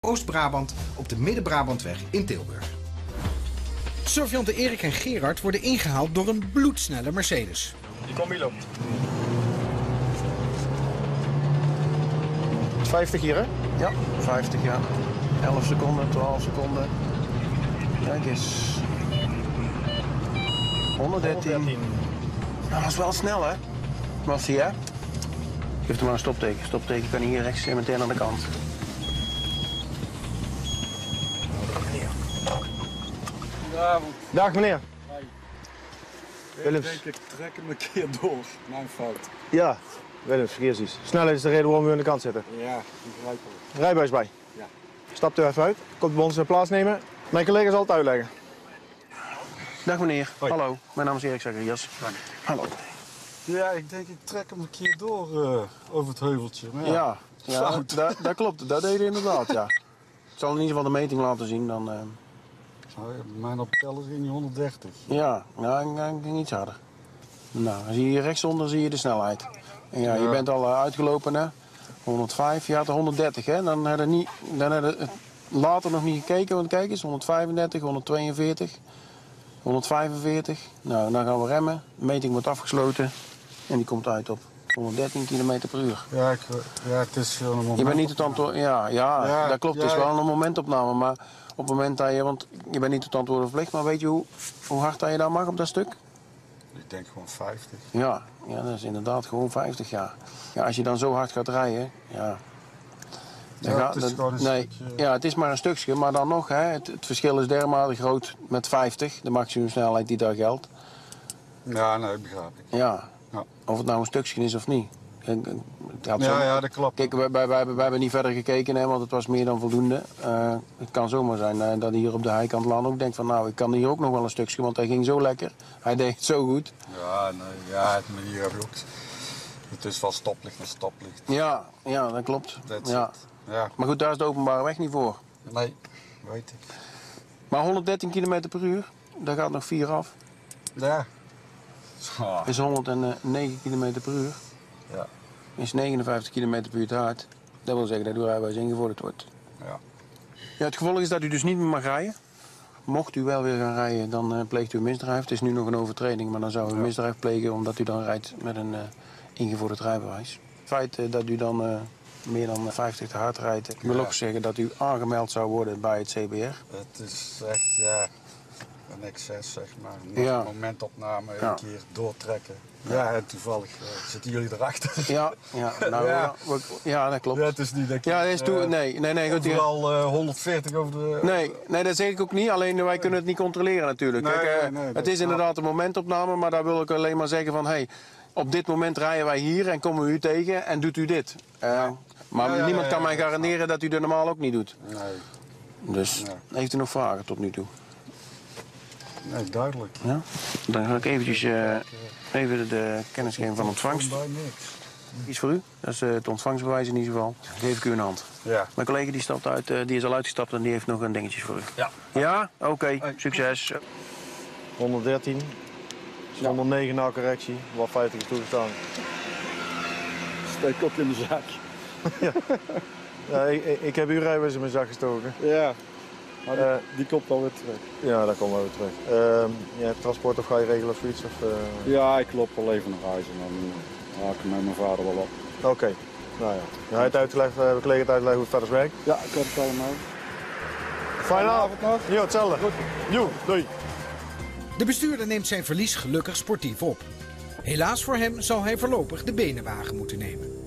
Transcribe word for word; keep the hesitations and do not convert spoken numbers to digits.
Oost-Brabant op de Midden-Brabantweg in Tilburg. Surveillanten Erik en Gerard worden ingehaald door een bloedsnelle Mercedes. Die komt Milo. vijftig hier, hè? Ja, vijftig, ja. elf seconden, twaalf seconden. Kijk eens. honderddertien. Nou, dat is wel snel, hè? Was hij, hè? Geef hem maar een stopteken. Stopteken kan hier rechts en meteen aan de kant. Dag, meneer. Ik denk, ik trek hem een keer door. Mijn fout. Ja, Willems, verkeersdienst. Snelheid is de reden waarom we aan de kant zitten. Ja, begrijpelijk. Rijbewijs bij. Ja. Stapt u even uit. Komt bij ons plaatsnemen. Mijn collega zal het uitleggen. Dag meneer. Hoi. Hallo, mijn naam is Erik Zacharias. Hallo. Ja, ik denk, ik trek hem een keer door uh, over het heuveltje. Maar ja, Ja, ja, fout. dat, dat klopt. Dat deed je inderdaad, ja. Ik zal in ieder geval de meting laten zien, dan... Uh... Nou, ja, mijn op teller ging die honderddertig. Ja, nou, ik ging iets harder. Nou, dan zie je hier rechtsonder zie je de snelheid. En ja, je Ja. bent al uh, uitgelopen, hè. honderdvijf, je had er honderddertig, hè. Dan hadden niet, dan hadden het later nog niet gekeken, want kijk eens, honderdvijfendertig, honderdtweeënveertig, honderdvijfenveertig. Nou, dan gaan we remmen. De meting wordt afgesloten en die komt uit op honderddertien kilometer per uur. Ja, ik, ja, het is gewoon een moment. Je bent niet tot antwoord, ja, ja, Ja, dat klopt. ja, Het is wel ja. een momentopname, maar op het moment dat je, want je bent niet tot antwoord verplicht, maar weet je hoe, hoe hard dat je daar mag op dat stuk? Ik denk gewoon vijftig. Ja, ja, dat is inderdaad gewoon vijftig jaar. Ja, als je dan zo hard gaat rijden, ja. Dan Ja, gaat- het is dat- gewoon een nee, stukje- ja, het is maar een stukje, maar dan nog, hè, het, het verschil is dermate groot met vijftig, de maximumsnelheid die daar geldt. Ja, nee, begrijp ik. Ja, Ja. of het nou een stukje is of niet. En, en, het had zo- Ja, ja, dat klopt. Kijk, wij, wij, wij, wij hebben niet verder gekeken, hè, want het was meer dan voldoende. Uh, het kan zomaar zijn uh, dat hij hier op de heikant land ook denkt van nou, ik kan hier ook nog wel een stukje, want hij ging zo lekker. Hij deed het zo goed. Ja, nee, ja, het manier heb je ook. Het is van stoplicht naar stoplicht. Ja, ja, dat klopt. That's Ja. it. Ja, Maar goed, daar is de openbare weg niet voor. nee, weet ik. Maar honderddertien kilometer per uur, daar gaat nog vier af. Ja. Ah, Is honderdnegen kilometer per uur. ja, Is negenenvijftig kilometer per uur te hard. Dat wil zeggen dat uw rijbewijs ingevorderd wordt. ja. Ja, het gevolg is dat u dus niet meer mag rijden. Mocht u wel weer gaan rijden, dan uh, pleegt u een misdrijf. Het is nu nog een overtreding, maar dan zou u een Ja. misdrijf plegen omdat u dan rijdt met een uh, ingevorderd rijbewijs. Het feit uh, dat u dan uh, meer dan vijftig te hard rijdt, wil Ja. ook zeggen dat u aangemeld zou worden bij het C B R. Het is echt, ja, een excess, zeg maar. Een Ja. momentopname, Ja. een keer doortrekken. Ja, en toevallig uh, zitten jullie erachter. Ja, ja, nou, Ja. ja. we- ja, dat klopt. Ja, het is niet dat je Ja, dat is toe, eh, nee, nee, nee, goed, die- overal uh, honderdveertig over de... nee, nee, dat zeg ik ook niet. Alleen wij kunnen het niet controleren natuurlijk. Nee, Kijk, eh, nee, nee, het dat is is inderdaad een momentopname, maar daar wil ik alleen maar zeggen van... Hey, op dit moment rijden wij hier en komen we u tegen en doet u dit. Eh, maar Ja, ja, niemand ja, kan ja, mij ja. garanderen dat u dat normaal ook niet doet. Nee, Dus Ja. heeft u nog vragen tot nu toe? nee, duidelijk. Ja? Dan ga ik eventjes uh, even de kennis geven van ontvangst. Bij niks. Iets voor u, dat is uh, het ontvangstbewijs in ieder geval. Dat geef ik u in de hand. Ja. Mijn collega die, stapt uit, uh, die is al uitgestapt en die heeft nog een dingetje voor u. Ja. Ja? Oké, okay. Succes. honderddertien. honderdnegen na correctie. Wat vijftig is toegestaan. Steek ook in de zak. Ja, ik, ik- ik heb uw rijbewijs in mijn zak gestoken. Ja. Maar die, Eh, die komt alweer terug. Ja, daar komen we weer terug. Uh, ja, transport of ga je regelen of zoiets? Of, uh... Ja, ik loop wel even naar huis en dan uh, haak ik met mijn vader wel op. Oké. Okay. Nou ja. Hij heeft uitgelegd, uh, we collega het uitgelegd hoe het verder werkt. Ja, ik heb het allemaal. Fijne avond nog. Jo, hetzelfde. Goed. Jo, doei. De bestuurder neemt zijn verlies gelukkig sportief op. Helaas voor hem zal hij voorlopig de benen wagen moeten nemen.